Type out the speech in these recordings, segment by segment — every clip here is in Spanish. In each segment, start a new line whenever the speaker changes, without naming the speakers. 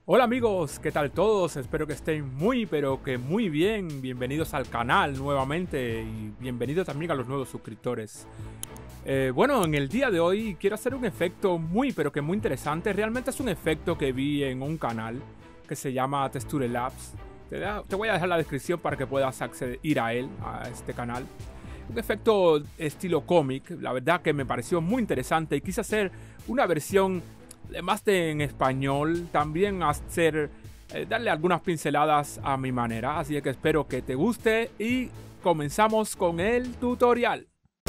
Hola amigos, ¿qué tal todos? Espero que estén muy pero que muy bien. Bienvenidos al canal nuevamente y bienvenidos también a los nuevos suscriptores. Bueno, en el día de hoy quiero hacer un efecto muy pero que muy interesante. Realmente es un efecto que vi en un canal que se llama Texture Labs. Te voy a dejar la descripción para que puedas ir a él, a este canal. Un efecto estilo cómic, la verdad que me pareció muy interesante y quise hacer una versión más en español, también darle algunas pinceladas a mi manera, así que espero que te guste y comenzamos con el tutorial.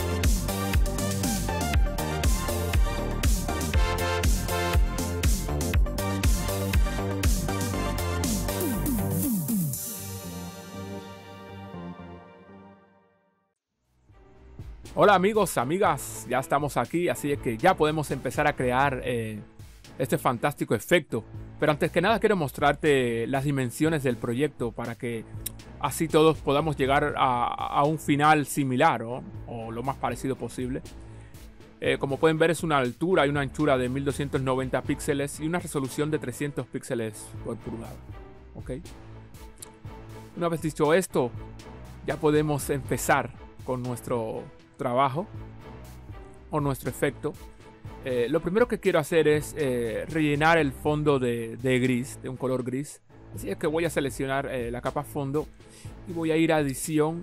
Hola amigos, amigas, ya estamos aquí, así que ya podemos empezar a crear este fantástico efecto. Pero antes que nada quiero mostrarte las dimensiones del proyecto para que así todos podamos llegar a un final similar o lo más parecido posible. Como pueden ver, es una altura y una anchura de 1290 píxeles y una resolución de 300 píxeles por pulgada. ¿Ok? Una vez dicho esto, ya podemos empezar con nuestro trabajo o nuestro efecto. Lo primero que quiero hacer es rellenar el fondo de gris, de un color gris. Así es que voy a seleccionar la capa fondo y voy a ir a edición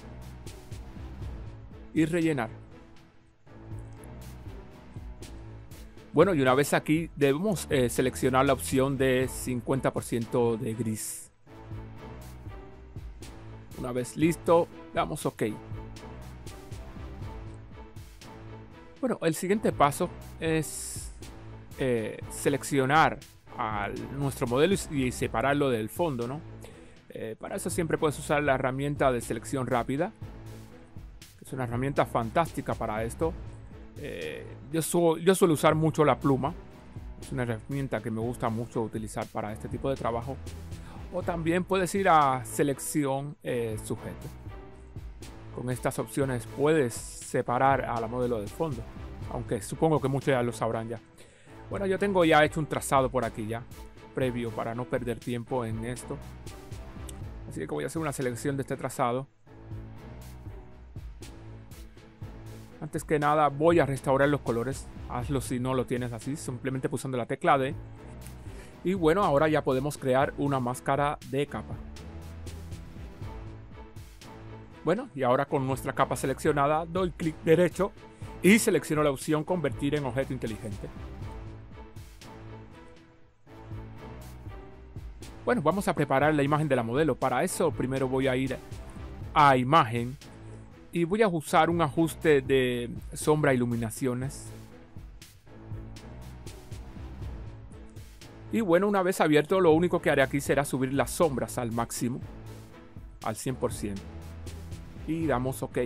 y rellenar. Bueno, y una vez aquí debemos seleccionar la opción de 50% de gris. Una vez listo, damos OK. Bueno, el siguiente paso es seleccionar nuestro modelo y separarlo del fondo, ¿no? Para eso siempre puedes usar la herramienta de selección rápida. Es una herramienta fantástica para esto. Yo suelo usar mucho la pluma. Es una herramienta que me gusta mucho utilizar para este tipo de trabajo. O también puedes ir a selección sujeto. Con estas opciones puedes separar a la modelo del fondo, aunque supongo que muchos ya lo sabrán ya. Bueno, yo tengo ya hecho un trazado por aquí ya, previo, para no perder tiempo en esto. Así que voy a hacer una selección de este trazado. Antes que nada voy a restaurar los colores. Hazlo si no lo tienes así, simplemente pulsando la tecla D. Y bueno, ahora ya podemos crear una máscara de capa. Bueno, y ahora con nuestra capa seleccionada, doy clic derecho y selecciono la opción convertir en objeto inteligente. Bueno, vamos a preparar la imagen de la modelo. Para eso primero voy a ir a imagen y voy a usar un ajuste de sombra e iluminaciones. Y bueno, una vez abierto, lo único que haré aquí será subir las sombras al máximo, al 100%. Y damos OK.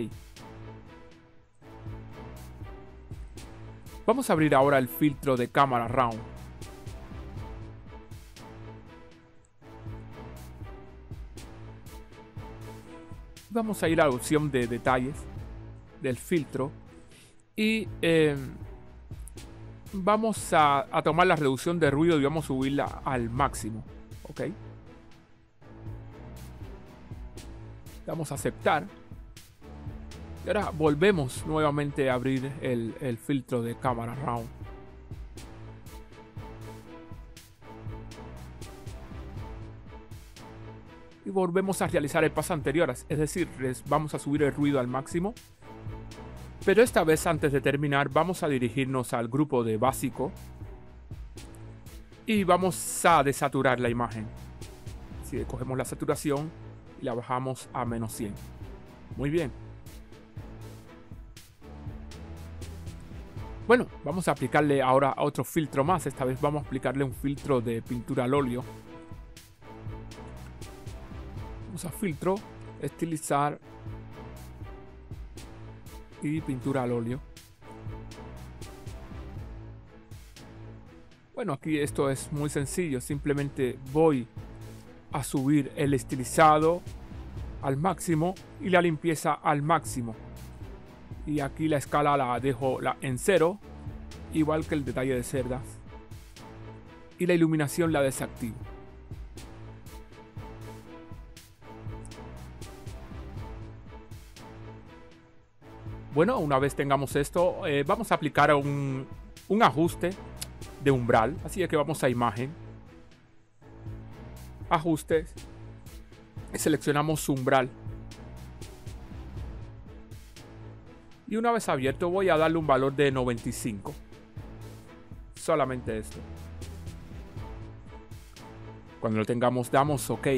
Vamos a abrir ahora el filtro de cámara RAW. Vamos a ir a la opción de detalles del filtro y vamos a tomar la reducción de ruido y vamos a subirla al máximo. OK. Damos a aceptar. Y ahora volvemos nuevamente a abrir el filtro de cámara RAW. Y volvemos a realizar el paso anterior, es decir, vamos a subir el ruido al máximo. Pero esta vez, antes de terminar, vamos a dirigirnos al grupo de básico. Y vamos a desaturar la imagen. Así que cogemos la saturación y la bajamos a -100. Muy bien. Bueno, vamos a aplicarle ahora a otro filtro más. Esta vez vamos a aplicarle un filtro de pintura al óleo. Vamos a filtro, estilizar y pintura al óleo. Bueno, aquí esto es muy sencillo. Simplemente voy a subir el estilizado al máximo y la limpieza al máximo. Y aquí la escala la dejo en 0, igual que el detalle de cerdas. y la iluminación la desactivo. Bueno, una vez tengamos esto, vamos a aplicar un ajuste de umbral. Así es que vamos a imagen, ajustes, y seleccionamos umbral. Y una vez abierto voy a darle un valor de 95. Solamente esto. Cuando lo tengamos damos OK.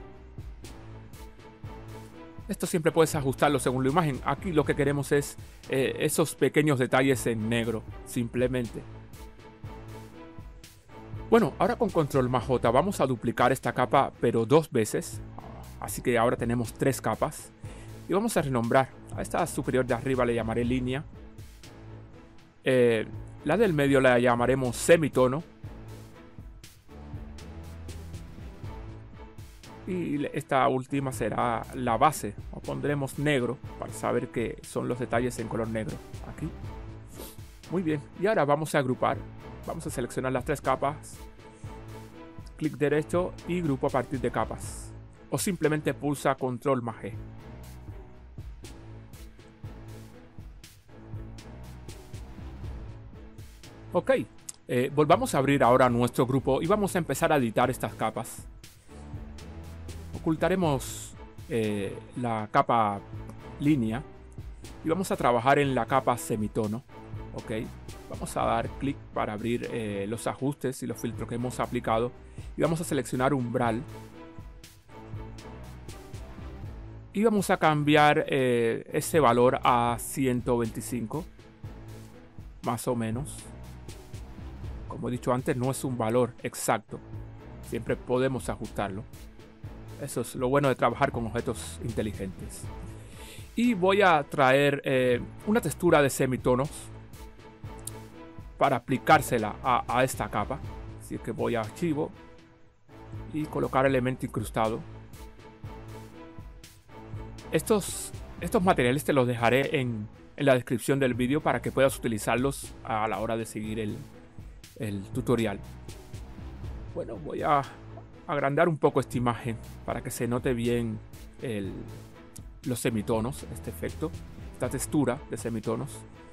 Esto siempre puedes ajustarlo según la imagen. Aquí lo que queremos es esos pequeños detalles en negro, simplemente. Bueno, ahora con control más J vamos a duplicar esta capa, pero 2 veces. Así que ahora tenemos 3 capas. Y vamos a renombrar. A esta superior de arriba le llamaré línea. La del medio la llamaremos semitono. Y esta última será la base. O pondremos negro para saber que son los detalles en color negro. Aquí. Muy bien. Y ahora vamos a agrupar. Vamos a seleccionar las 3 capas. Clic derecho y grupo a partir de capas. O simplemente pulsa control más G. Ok. Volvamos a abrir ahora nuestro grupo y vamos a empezar a editar estas capas. Ocultaremos la capa línea y vamos a trabajar en la capa semitono. Ok, vamos a dar clic para abrir los ajustes y los filtros que hemos aplicado y vamos a seleccionar umbral y vamos a cambiar ese valor a 125 más o menos. Como he dicho antes, no es un valor exacto, siempre podemos ajustarlo. Eso es lo bueno de trabajar con objetos inteligentes. Y voy a traer una textura de semitonos para aplicársela a esta capa. Así que voy a archivo y colocar elemento incrustado. Estos materiales te los dejaré en la descripción del vídeo para que puedas utilizarlos a la hora de seguir el tutorial. Bueno, voy a agrandar un poco esta imagen para que se note bien los semitonos, este efecto, esta textura de semitonos.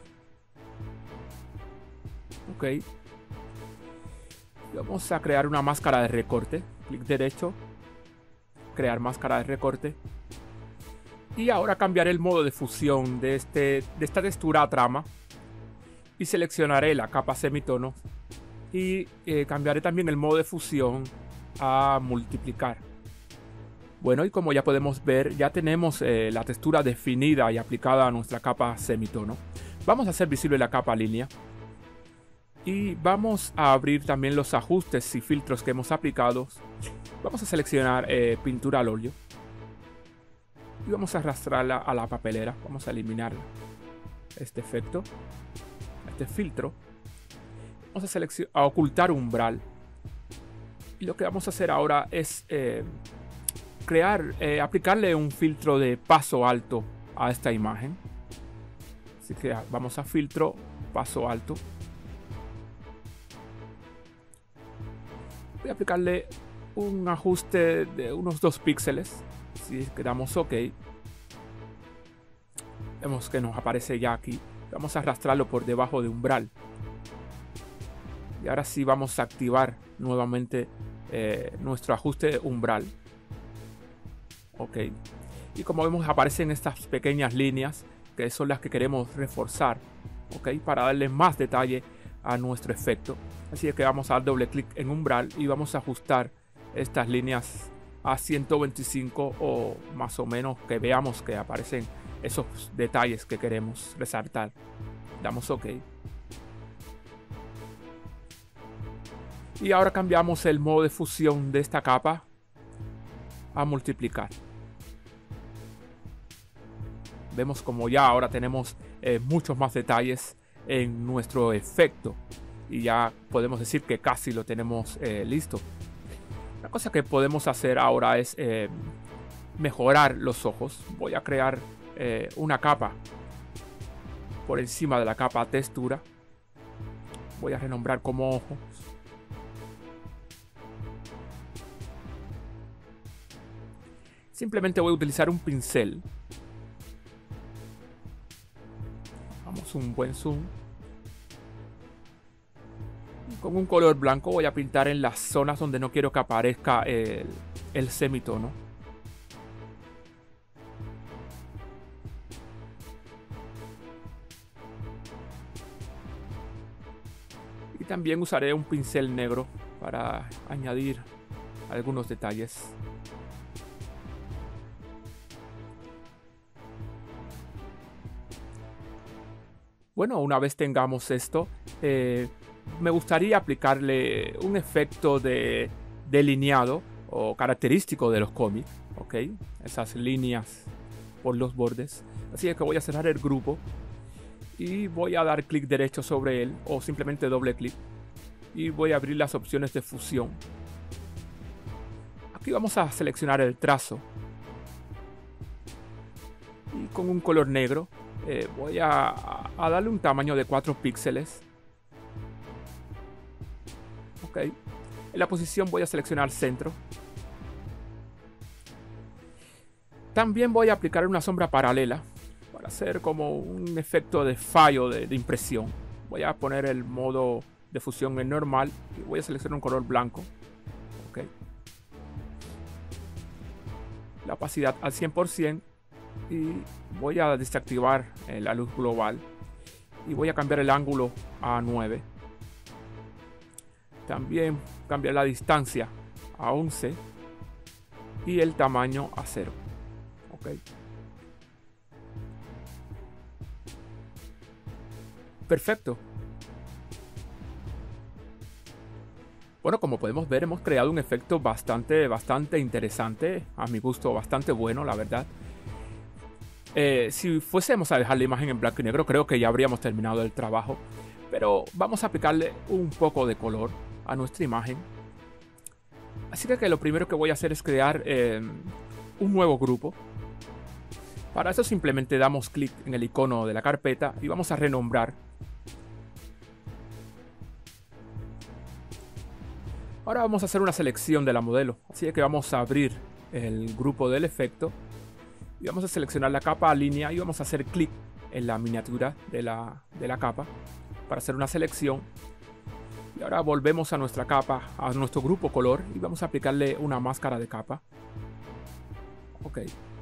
Ok. Vamos a crear una máscara de recorte. Clic derecho, crear máscara de recorte. Y ahora cambiaré el modo de fusión de esta textura a trama. Y seleccionaré la capa semitono. Y cambiaré también el modo de fusión a multiplicar. Bueno, y como ya podemos ver, ya tenemos la textura definida y aplicada a nuestra capa semitono. Vamos a hacer visible la capa línea. Y vamos a abrir también los ajustes y filtros que hemos aplicado. Vamos a seleccionar pintura al óleo. Y vamos a arrastrarla a la papelera. Vamos a eliminar este efecto, este filtro. Vamos a ocultar umbral. Y lo que vamos a hacer ahora es aplicarle un filtro de paso alto a esta imagen. Así que vamos a filtro, paso alto. Voy a aplicarle un ajuste de unos 2 píxeles. Si quedamos OK, vemos que nos aparece ya aquí. Vamos a arrastrarlo por debajo de umbral. Y ahora sí vamos a activar nuevamente nuestro ajuste umbral. Ok. Y como vemos aparecen estas pequeñas líneas que son las que queremos reforzar. Ok. Para darle más detalle a nuestro efecto. Así es que vamos a dar doble clic en umbral y vamos a ajustar estas líneas a 125 o más o menos, que veamos que aparecen esos detalles que queremos resaltar. Damos OK. Y ahora cambiamos el modo de fusión de esta capa a multiplicar. Vemos como ya ahora tenemos muchos más detalles en nuestro efecto. Y ya podemos decir que casi lo tenemos listo. La cosa que podemos hacer ahora es mejorar los ojos. Voy a crear una capa por encima de la capa textura. Voy a renombrar como ojos. simplemente voy a utilizar un pincel. Vamos, un buen zoom. Con un color blanco voy a pintar en las zonas donde no quiero que aparezca el semitono. Y también usaré un pincel negro para añadir algunos detalles. Bueno, una vez tengamos esto, me gustaría aplicarle un efecto de delineado o característico de los cómics, ¿ok? Esas líneas por los bordes. Así que voy a cerrar el grupo y voy a dar clic derecho sobre él o simplemente doble clic y voy a abrir las opciones de fusión. Aquí vamos a seleccionar el trazo y con un color negro voy a darle un tamaño de 4 píxeles. Ok, en la posición voy a seleccionar centro. También voy a aplicar una sombra paralela para hacer como un efecto de fallo de impresión. Voy a poner el modo de fusión en normal y voy a seleccionar un color blanco. Ok, la opacidad al 100% y voy a desactivar la luz global y voy a cambiar el ángulo a 9. También cambiar la distancia a 11 y el tamaño a 0. Ok. Perfecto. Bueno, como podemos ver, hemos creado un efecto bastante interesante. A mi gusto, bastante bueno, la verdad. Si fuésemos a dejar la imagen en blanco y negro, creo que ya habríamos terminado el trabajo. Pero vamos a aplicarle un poco de color a nuestra imagen. Así que lo primero que voy a hacer es crear un nuevo grupo. Para eso simplemente damos clic en el icono de la carpeta y vamos a renombrar. Ahora vamos a hacer una selección de la modelo. Así que vamos a abrir el grupo del efecto y vamos a seleccionar la capa a línea y vamos a hacer clic en la miniatura de la capa para hacer una selección. Y ahora volvemos a nuestra capa, a nuestro grupo color y vamos a aplicarle una máscara de capa. Ok.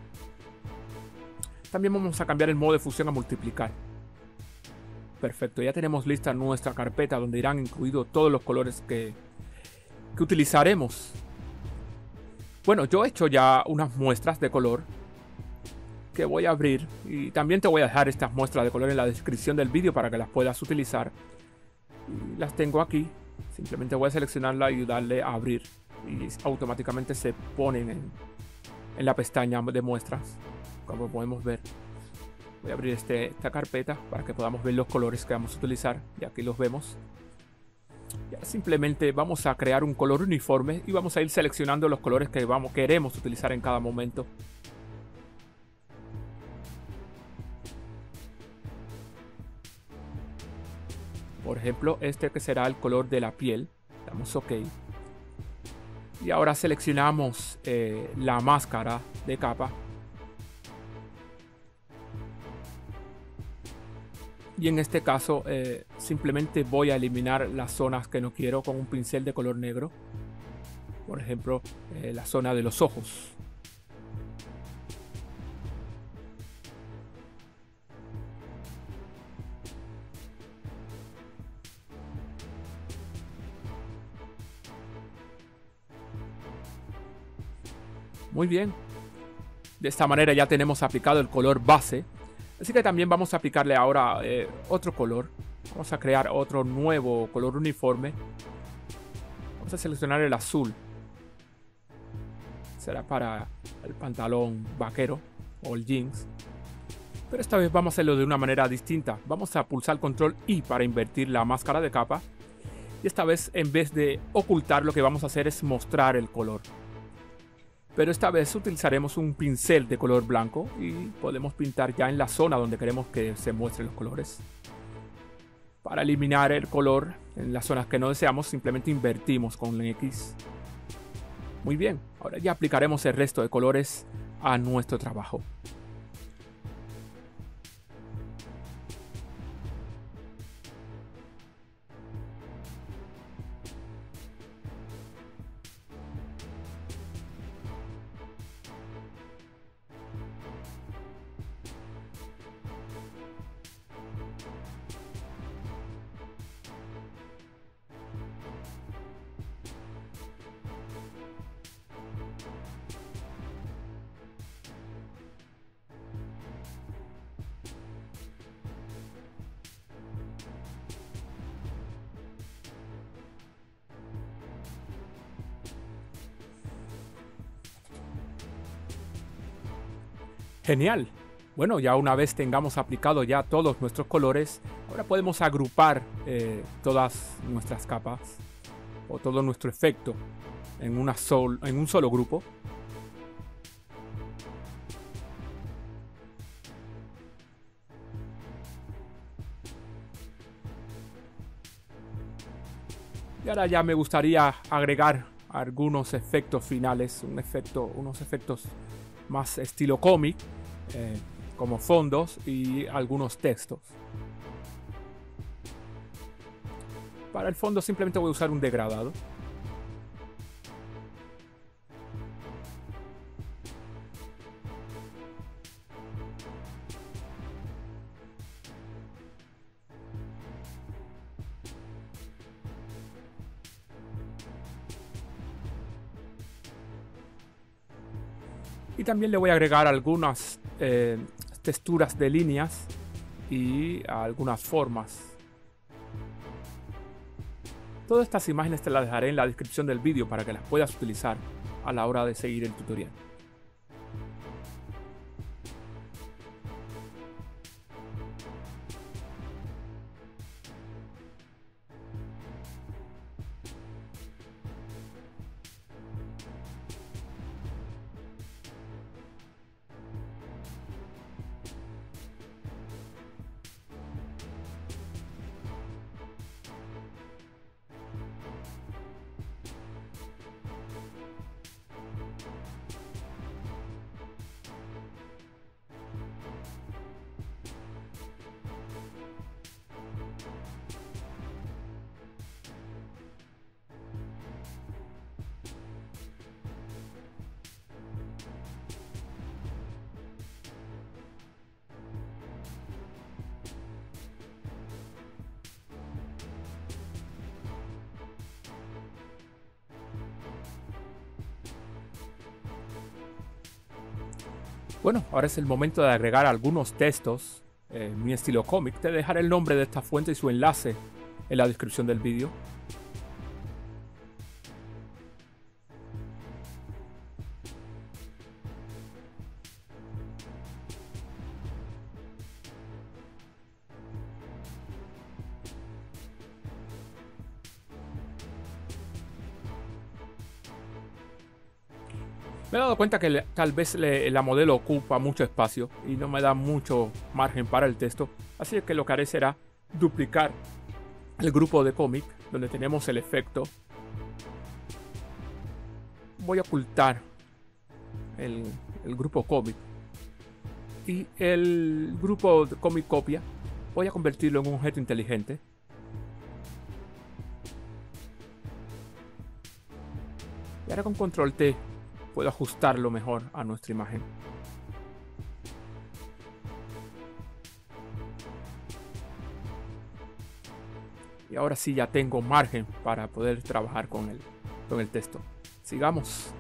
También vamos a cambiar el modo de fusión a multiplicar. Perfecto, ya tenemos lista nuestra carpeta donde irán incluidos todos los colores que utilizaremos. Bueno, yo he hecho ya unas muestras de color que voy a abrir y también te voy a dejar estas muestras de color en la descripción del vídeo para que las puedas utilizar. Y las tengo aquí, simplemente voy a seleccionarla y darle a abrir y automáticamente se ponen en la pestaña de muestras, como podemos ver. Voy a abrir esta carpeta para que podamos ver los colores que vamos a utilizar y aquí los vemos. Y ahora simplemente vamos a crear un color uniforme y vamos a ir seleccionando los colores que queremos utilizar en cada momento. Por ejemplo, este que será el color de la piel. Damos OK. Y ahora seleccionamos la máscara de capa. Y en este caso simplemente voy a eliminar las zonas que no quiero con un pincel de color negro. Por ejemplo, la zona de los ojos. Muy bien. De esta manera ya tenemos aplicado el color base. Así que también vamos a aplicarle ahora otro color. Vamos a crear otro nuevo color uniforme. Vamos a seleccionar el azul. Será para el pantalón vaquero o el jeans. Pero esta vez vamos a hacerlo de una manera distinta. Vamos a pulsar Control I para invertir la máscara de capa. Y esta vez, en vez de ocultar, lo que vamos a hacer es mostrar el color. Pero esta vez utilizaremos un pincel de color blanco y podemos pintar ya en la zona donde queremos que se muestren los colores. Para eliminar el color en las zonas que no deseamos, simplemente invertimos con X. Muy bien, ahora ya aplicaremos el resto de colores a nuestro trabajo. Genial. Bueno, ya una vez tengamos aplicado ya todos nuestros colores, ahora podemos agrupar todas nuestras capas o todo nuestro efecto en un solo grupo. Y ahora ya me gustaría agregar algunos efectos finales, unos efectos más estilo cómic, como fondos y algunos textos. Para el fondo simplemente voy a usar un degradado. Y también le voy a agregar algunas texturas de líneas y algunas formas. Todas estas imágenes te las dejaré en la descripción del vídeo para que las puedas utilizar a la hora de seguir el tutorial. Bueno, ahora es el momento de agregar algunos textos en mi estilo cómic. Te dejaré el nombre de esta fuente y su enlace en la descripción del vídeo. Me he dado cuenta que tal vez la modelo ocupa mucho espacio y no me da mucho margen para el texto, así que lo que haré será duplicar el grupo de cómic donde tenemos el efecto. Voy a ocultar el grupo cómic y el grupo de cómic copia voy a convertirlo en un objeto inteligente. Y ahora con control T puedo ajustarlo mejor a nuestra imagen. Y ahora sí ya tengo margen para poder trabajar con el texto. Sigamos.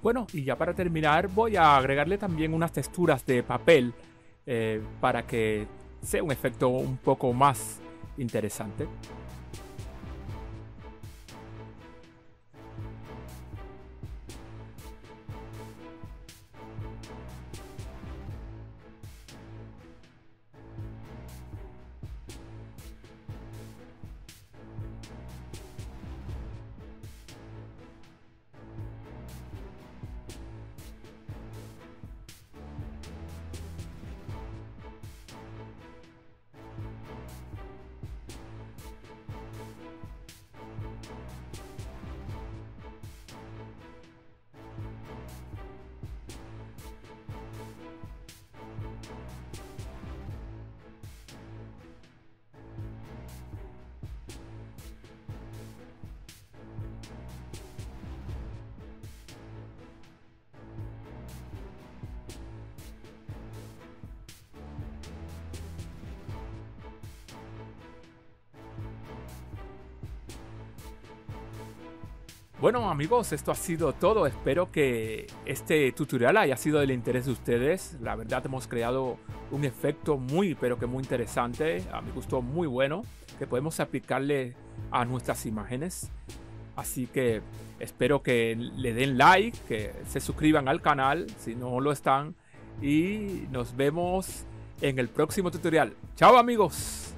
Bueno, y ya para terminar voy a agregarle también unas texturas de papel para que sea un efecto un poco más interesante. Bueno amigos, esto ha sido todo. Espero que este tutorial haya sido del interés de ustedes. La verdad hemos creado un efecto muy pero que muy interesante. A mi gusto muy bueno. Que podemos aplicarle a nuestras imágenes. Así que espero que le den like, que se suscriban al canal si no lo están. Y nos vemos en el próximo tutorial. ¡Chao amigos!